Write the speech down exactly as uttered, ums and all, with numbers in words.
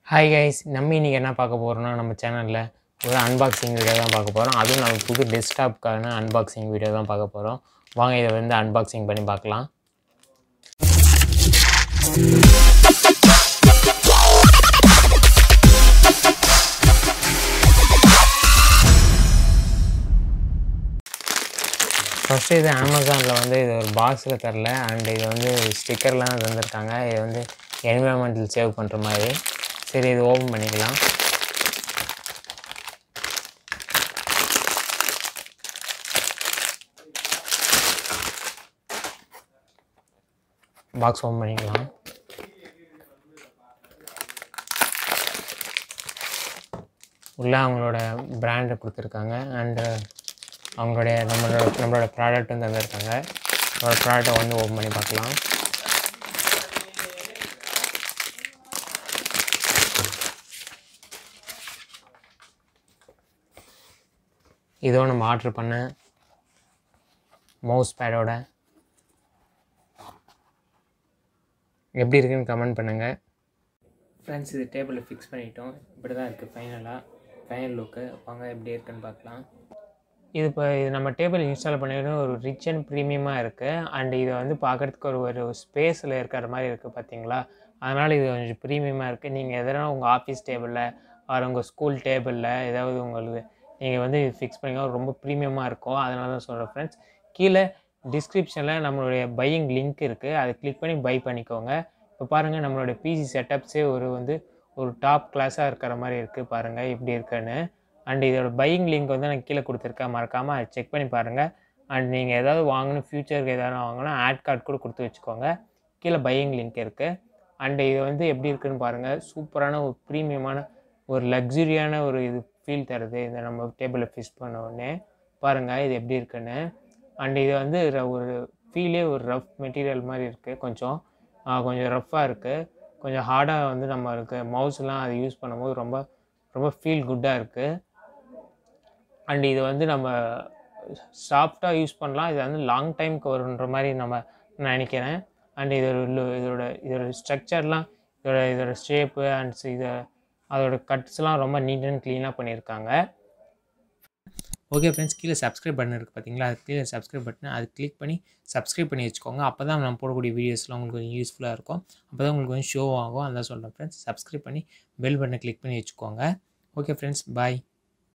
Hi guys, நம்ம இன்றைக்கி என்ன பார்க்க போகிறோம்னா நம்ம சேனலில் ஒரு அன்பாக்சிங் வீடியோ தான் பார்க்க போகிறோம். அதுவும் நம்ம புது டெஸ்க்டாப்க்கான அன்பாக்சிங் வீடியோ தான் பார்க்க போகிறோம். வாங்க இதை வந்து அன்பாக்சிங் பண்ணி பார்க்கலாம். ஃபஸ்ட்டு இது அமேசானில் வந்து இது ஒரு பாக்ஸில் தரல, அண்ட் இது வந்து ஸ்டிக்கர்லாம் தான் தந்திருக்காங்க. இது வந்து என்விரான்மெண்டல் சேவ் பண்ணுற மாதிரி. சரி, இது ஓப்பன் பண்ணிக்கலாம். பாக்ஸ் ஓப்பன் பண்ணிக்கலாம். உள்ளே அவங்களோட பிராண்டை கொடுத்துருக்காங்க, அண்டு அவங்களுடைய நம்மளோட நம்மளோட ப்ராடக்ட்டும் தந்திருக்காங்க. நம்மளோட ப்ராடக்டை வந்து ஓப்பன் பண்ணி பார்க்கலாம். இதோ நம்ம ஆர்டர் பண்ண மவுஸ் பேடோட எப்படி இருக்குன்னு கமெண்ட் பண்ணுங்கள். ஃப்ரெண்ட்ஸ், இது டேபிளில் ஃபிக்ஸ் பண்ணிட்டோம். இப்படி தான் இருக்குது ஃபைனலாக, ஃபைனல் லுக்கு. வாங்க எப்படி இருக்குன்னு பார்க்கலாம். இது இப்போ இது நம்ம டேபிள் இன்ஸ்டால் பண்ணிவிடும் ஒரு ரிச் அண்ட் ப்ரீமியமாக இருக்குது. அண்ட் இதை வந்து பார்க்குறதுக்கு ஒரு ஒரு ஸ்பேஸில் இருக்கிற மாதிரி இருக்குது பார்த்தீங்களா. அதனால் இது கொஞ்சம் ப்ரீமியமாக இருக்குது. நீங்கள் எதனா உங்கள் ஆஃபீஸ் டேபிளில் ஆர் உங்கள் ஸ்கூல் டேபிளில் ஏதாவது உங்களுக்கு நீங்கள் வந்து ஃபிக்ஸ் பண்ணிங்கன்னா ரொம்ப ப்ரீமியமாக இருக்கும். அதனால தான் சொல்கிறேன் ஃப்ரெண்ட்ஸ். கீழே டிஸ்கிரிப்ஷனில் நம்மளுடைய பையிங் லிங்க் இருக்குது, அதை கிளிக் பண்ணி பை பண்ணிக்கோங்க. இப்போ பாருங்கள், நம்மளுடைய பிசி செட்டப்ஸே ஒரு வந்து ஒரு டாப் கிளாஸாக இருக்கிற மாதிரி இருக்குது. பாருங்கள் எப்படி இருக்குன்னு. அண்ட் இதோட பையிங் லிங்க் வந்து நான் கீழே கொடுத்துருக்கேன், மறக்காமல் அதை செக் பண்ணி பாருங்கள். அண்ட் நீங்கள் ஏதாவது வாங்கணும், ஃப்யூச்சருக்கு எதாவது வாங்கணும், ஆட் கார்டு கூட கொடுத்து வச்சுக்கோங்க. கீழே பையிங் லிங்க் இருக்குது. அண்டு இது வந்து எப்படி இருக்குன்னு பாருங்கள். சூப்பரான ஒரு ப்ரீமியமான ஒரு லக்ஸுரியான ஒரு இது ஃபீல் தருது இந்த நம்ம டேபிளில் ஃபிக்ஸ் பண்ண உடனே. பாருங்கள் இது எப்படி இருக்குன்னு. அண்ட் இது வந்து ஒரு ஃபீலே ஒரு ரஃப் மெட்டீரியல் மாதிரி இருக்குது. கொஞ்சம் கொஞ்சம் ரஃப்பாக இருக்குது, கொஞ்சம் ஹார்டாக வந்து நம்மளுக்கு மவுஸ்லாம் அது யூஸ் பண்ணும்போது ரொம்ப ரொம்ப ஃபீல் குட்டாக இருக்குது. அண்ட் இது வந்து நம்ம சாஃப்டாக யூஸ் பண்ணலாம். இது வந்து லாங் டைமுக்கு வருன்ற மாதிரி நம்ம நினைக்கிறேன். அண்ட் இதோட இதோட இதோட ஸ்ட்ரக்சர்லாம் இதோட இதோட ஷேப்பு அண்ட் இதை அதோட கட்ஸ்லாம் ரொம்ப நீட் அண்ட் க்ளீனாக பண்ணியிருக்காங்க. ஓகே ஃப்ரெண்ட்ஸ், கீழே சப்ஸ்கிரைப் பட்டன் இருக்குது பார்த்தீங்களா, அது கீழே சப்ஸ்கிரைப் பட்டன் அது கிளிக் பண்ணி சப்ஸ்கிரைப் பண்ணி வச்சுக்கோங்க. அப்போ தான் நம்ம போடக்கூடிய வீடியோஸ்லாம் உங்களுக்கு கொஞ்சம் யூஸ்ஃபுல்லாக இருக்கும். அப்போ தான் உங்களுக்கு கொஞ்சம் ஷோ ஆகும். அதான் சொல்கிறேன் ஃப்ரெண்ட்ஸ். சப்ஸ்கிரைப் பண்ணி பெல் பட்டனை கிளிக் பண்ணி வச்சுக்கோங்க. ஓகே ஃப்ரெண்ட்ஸ், பாய்.